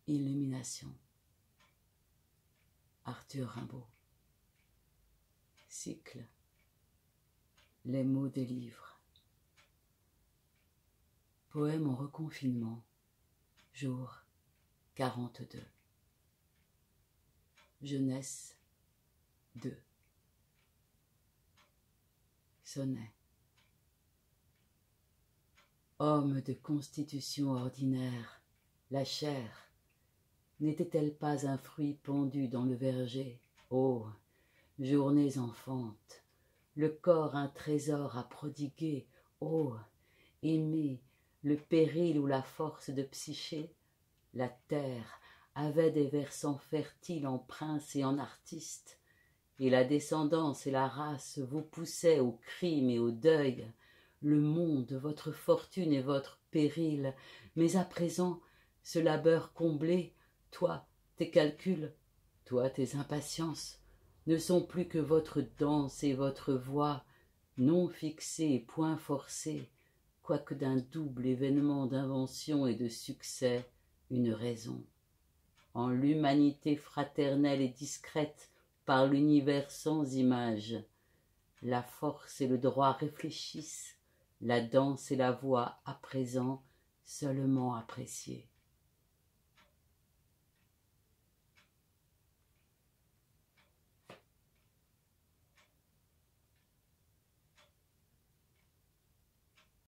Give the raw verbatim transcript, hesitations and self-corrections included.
Illumination. Arthur Rimbaud. Cycle. Les mots des livres. Poème en reconfinement. Jour quarante-deux. Jeunesse deux. Sonnet. Homme de constitution ordinaire, la chair n'était-elle pas un fruit pendu dans le verger? Oh, journées enfantes, le corps un trésor à prodiguer. Oh, aimer le péril ou la force de Psyché. La terre avait des versants fertiles en prince et en artiste, et la descendance et la race vous poussaient au crime et au deuil. Le monde, votre fortune et votre péril, mais à présent, ce labeur comblé, toi, tes calculs, toi, tes impatiences, ne sont plus que votre danse et votre voix, non fixée et point forcée, quoique d'un double événement d'invention et de succès, une raison. En l'humanité fraternelle et discrète par l'univers sans image, la force et le droit réfléchissent, la danse et la voix à présent seulement appréciées.